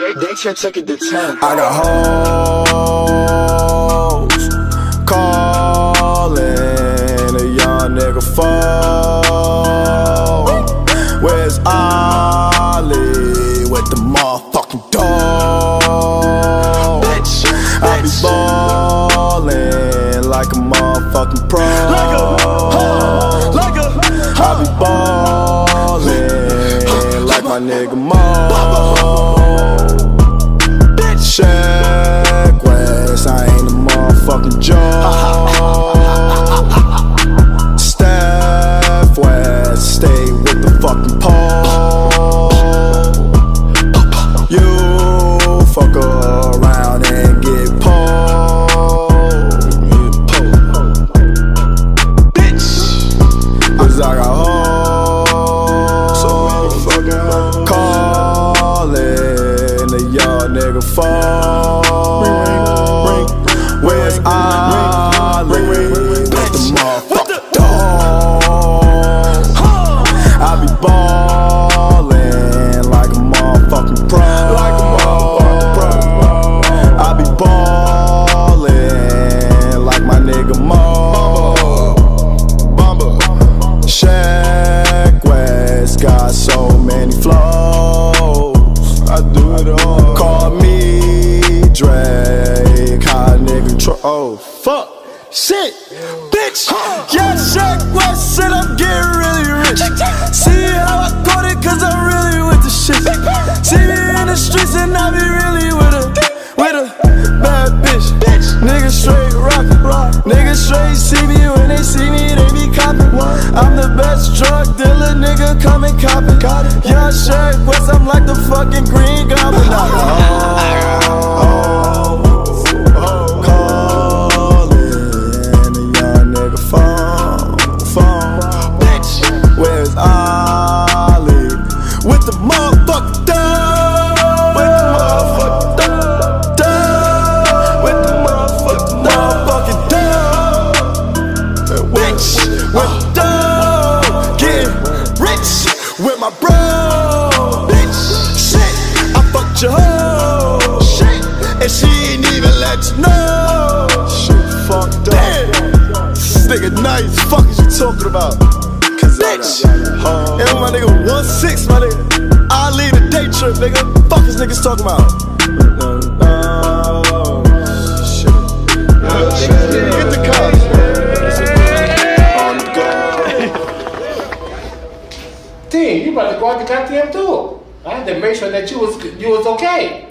Daytrip took it to 10. I got hoes calling a young nigga phone. Where's Ollie with the motherfucking dog? Bitch, I be ballin' like a motherfucking pro. I be ballin' like my nigga Mo. Sheck Wes, I ain't a motherfucking joke. Steph Wes, stay with the fucking pole. You fuck around and get pulled. Bitch, 'cause I got hoes, so motherfucking hoes calling a young nigga phone. Where's Ollie with the motherfucking dog? I be ballin' like a motherfucking pro. I be ballin' like my nigga Mo. Bamba, Sheck Wes got so many flows. I do it all. Call me Drake, high nigga oh fuck, shit, bitch. Yeah, Sheck Wes said I'm getting really rich. See how I got it, 'cause I'm really with the shit. See me in the streets and I be really with a bad bitch. Niggas straight rockin', niggas straight see me when they see me, they be coppin'. I'm the best drug dealer, nigga, come and cop it. Yeah, Sheck Wes, I'm like the fucking Green Goblin. Where's Ollie with the motherfucking dog? With the motherfucking dog. With the motherfucking dog. Bitch, with the dog. Getting rich with my bro. Bitch, shit, I fucked your hoe. Shit, and she ain't even let you know. Shit, fucked up. This nigga nice, fuck is you talking about? Bitch, and my nigga 1-6, my nigga. I lead a day trip, nigga. Fuck is niggas talking about? Shit. Get the cops. On the go. Damn, you about to go out the goddamn door. I had to make sure that you was okay.